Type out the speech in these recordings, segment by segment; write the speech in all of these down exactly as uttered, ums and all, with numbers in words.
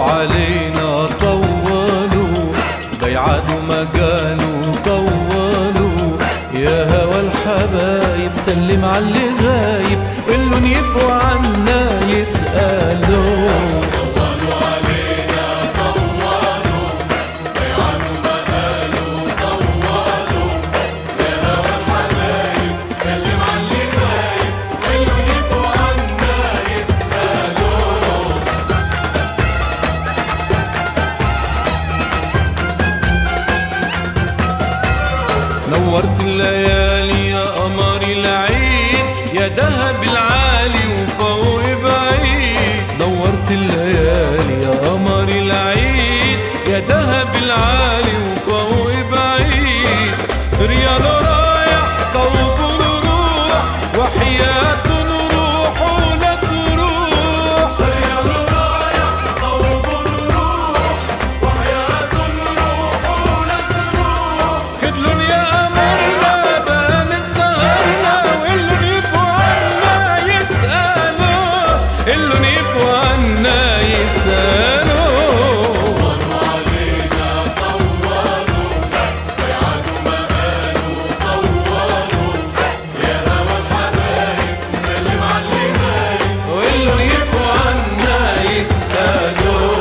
علينا طولوا، بيعادوا ما قالوا طولوا. يا هوى الحبايب سلم عاللي غايب، قلن يبقوا عنا يسألوا. طولوا علينا طولوا، بيعادوا ما قالوا طولوا. يا هوى الحبايب سلم عاللي غايب، قلن يبقوا عنا يسألوا. نورت الليالي يا قمر العين، يا دهب العالي وفوق بعيد. نورت الليالي يا قمر العين، يا دهب العالي وفوق بعيد. ريال رايح صوب نروح، وحياة نروح ولا تروح. ريال رايح صوب نروح، وحياة نروح ولا تروح. خدلن يا قمرنا بانت سهرنا، وقلن يبقوا عنا يسألوا، قلن يبقوا عنا يسألوا. طولوا علينا طولوا، بيعادوا ما قالوا طولوا. يا هوى الحبايب سلم عاللي غايب، وقلن يبقوا عنا يسألوا.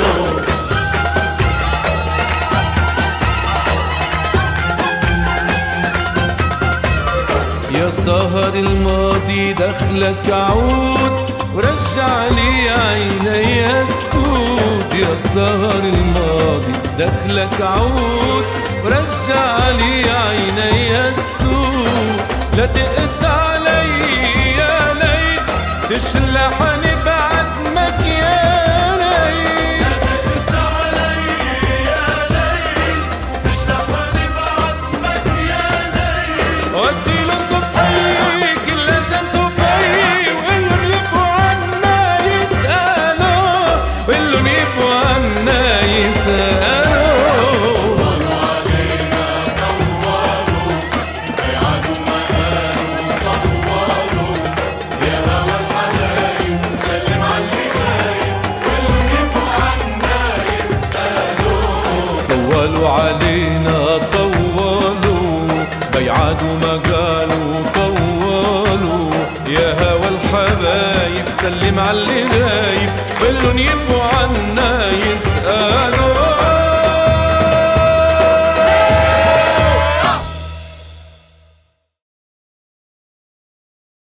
يا سهر الماضي دخلك عود، ورجع لي عيني السود. يا سهر الماضي دخلك عود، ورجع لي عيني السود. لا تقس علي يا ليل، تشلحني بعد مكيالي. تقس علي يا ليل، تشلحني بعد مكيالي. ودي له صبحي كل شمس وفي، وقلن يبقوا عنا يسألوا، وقلن يبقوا عنا يسألوا. طولوا علينا طولوا، بيعادوا ما قالوا طولوا. يا هوى الحبايب سلم عاللي غايب، قلن يبقوا عنا يسألوا. طولوا علينا طولوا، بيعادوا ما قالوا طولوا. يا هوى الحبايب سلم عاللي غايب، قلن يبقوا عنا